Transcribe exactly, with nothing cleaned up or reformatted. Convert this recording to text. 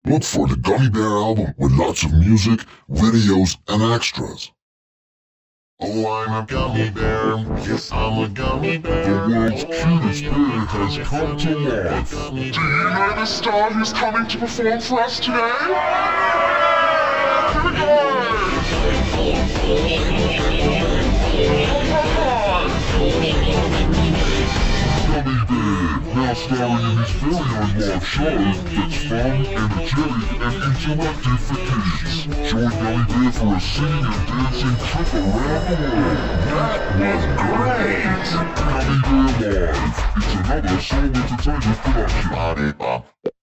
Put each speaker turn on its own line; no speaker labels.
Look for the Gummibär album with lots of music, videos, and extras.
Oh, I'm a gummy bear. Yes, I'm a gummy bear.
The world's cutest bear has come to life.
Do you know the star who's coming to perform for us today? Here we go!
Gummibär, now starring in his very own live show that's fun, energetic, and interactive for kids. Join Gummibär for a singing and dancing trip around the world.
That was great!
Gummibär Live. It's another Soul Entertainment production.
Arriba.